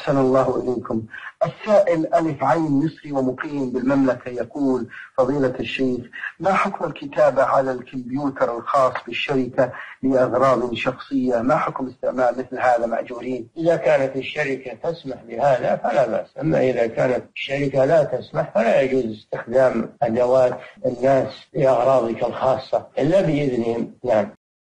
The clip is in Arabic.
أحسن الله إليكم. السائل ألف عين مصري ومقيم بالمملكة يقول: فضيلة الشيخ، ما حكم الكتابة على الكمبيوتر الخاص بالشركة لأغراض شخصية؟ ما حكم استعمال مثل هذا مأجورين؟ إذا كانت الشركة تسمح بهذا فلا بأس، أما إذا كانت الشركة لا تسمح فلا يجوز استخدام أدوات الناس لأغراضك الخاصة إلا بإذنهم. نعم.